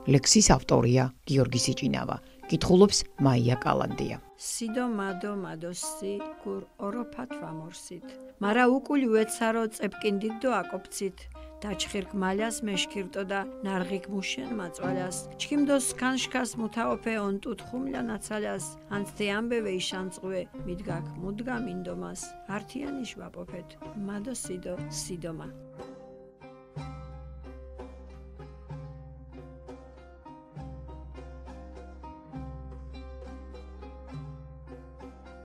ლექსის ავტორია გიორგი სიჭინავა, კითხულობს მაია კალანდია. სიდო მადო მადოსი გურ ოროფათ ვამორსით მარა უკული უეცარო წეპკინდიდო აკოფცით დაჩხირკ მალას მეშქირტო და ნარღიკ მუშენ მაწვალას ჩქიმდოს კანშკას მუთაოფე ონტუთ ხუმლა ნაცალას ანცთე ამბევე იშანწყვე მიდგაკ მუდგა მინდომას ართიანიშ ვაპოფეთ მადო სიდო სიდომა